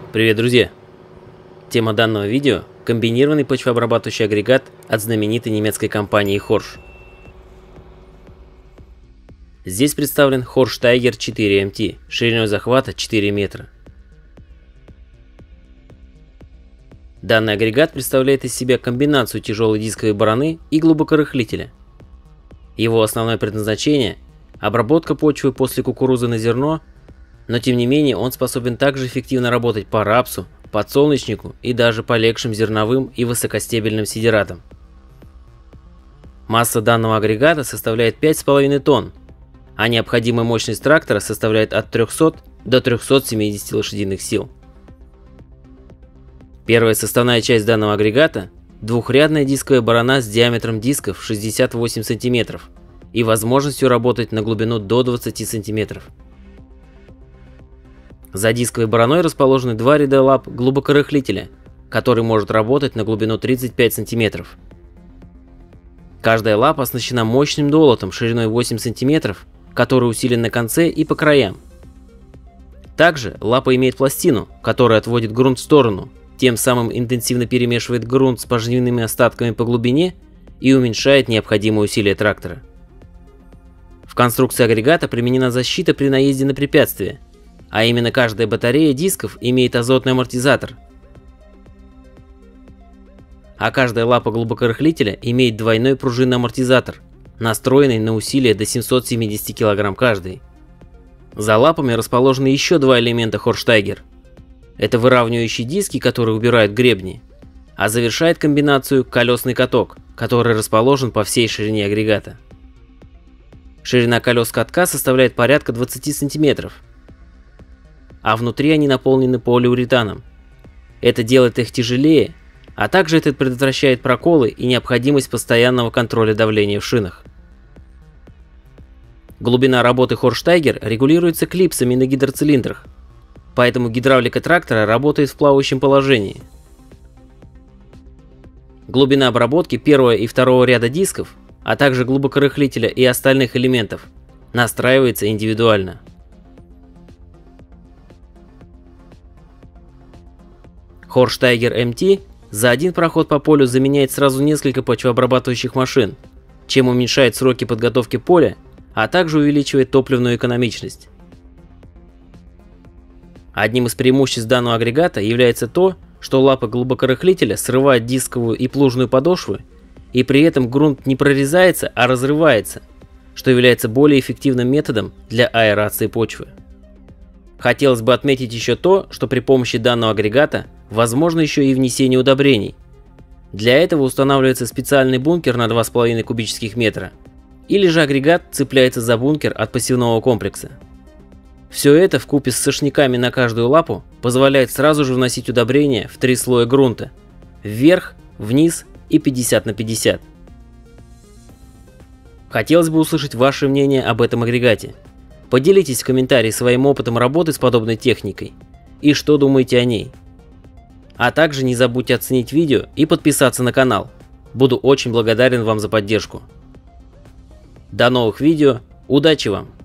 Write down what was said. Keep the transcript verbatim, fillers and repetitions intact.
Привет, друзья! Тема данного видео – комбинированный почвообрабатывающий агрегат от знаменитой немецкой компании Horsch. Здесь представлен Horsch Tiger четыре эм ти шириной захвата четыре метра. Данный агрегат представляет из себя комбинацию тяжелой дисковой бараны и глубокорыхлителя. Его основное предназначение – обработка почвы после кукурузы на зерно, но тем не менее он способен также эффективно работать по рапсу, подсолнечнику и даже по легшим зерновым и высокостебельным сидератам. Масса данного агрегата составляет пять с половиной тонн, а необходимая мощность трактора составляет от трёхсот до трёхсот семидесяти лошадиных сил. Первая составная часть данного агрегата – двухрядная дисковая барана с диаметром дисков шестьдесят восемь сантиметров и возможностью работать на глубину до двадцати сантиметров. За дисковой бараной расположены два ряда лап глубокорыхлителя, который может работать на глубину тридцать пять сантиметров. Каждая лапа оснащена мощным долотом шириной восемь сантиметров, который усилен на конце и по краям. Также лапа имеет пластину, которая отводит грунт в сторону, тем самым интенсивно перемешивает грунт с пожнивными остатками по глубине и уменьшает необходимое усилие трактора. В конструкции агрегата применена защита при наезде на препятствия, а именно каждая батарея дисков имеет азотный амортизатор, а каждая лапа глубокорыхлителя имеет двойной пружинный амортизатор, настроенный на усилие до семисот семидесяти килограмм каждый. За лапами расположены еще два элемента Horsch Tiger. Это выравнивающие диски, которые убирают гребни, а завершает комбинацию колесный каток, который расположен по всей ширине агрегата. Ширина колес катка составляет порядка двадцати сантиметров, а внутри они наполнены полиуретаном. Это делает их тяжелее, а также это предотвращает проколы и необходимость постоянного контроля давления в шинах. Глубина работы Horsch Tiger регулируется клипсами на гидроцилиндрах, поэтому гидравлика трактора работает в плавающем положении. Глубина обработки первого и второго ряда дисков, а также глубокорыхлителя и остальных элементов настраивается индивидуально. Horsch Tiger эм ти за один проход по полю заменяет сразу несколько почвообрабатывающих машин, чем уменьшает сроки подготовки поля, а также увеличивает топливную экономичность. Одним из преимуществ данного агрегата является то, что лапы глубокорыхлителя срывают дисковую и плужную подошвы, и при этом грунт не прорезается, а разрывается, что является более эффективным методом для аэрации почвы. Хотелось бы отметить еще то, что при помощи данного агрегата возможно еще и внесение удобрений. Для этого устанавливается специальный бункер на два с половиной кубических метра, или же агрегат цепляется за бункер от посевного комплекса. Все это вкупе с сошниками на каждую лапу позволяет сразу же вносить удобрения в три слоя грунта – вверх, вниз и пятьдесят на пятьдесят. Хотелось бы услышать ваше мнение об этом агрегате. Поделитесь в комментарии своим опытом работы с подобной техникой и что думаете о ней. А также не забудьте оценить видео и подписаться на канал. Буду очень благодарен вам за поддержку. До новых видео, удачи вам!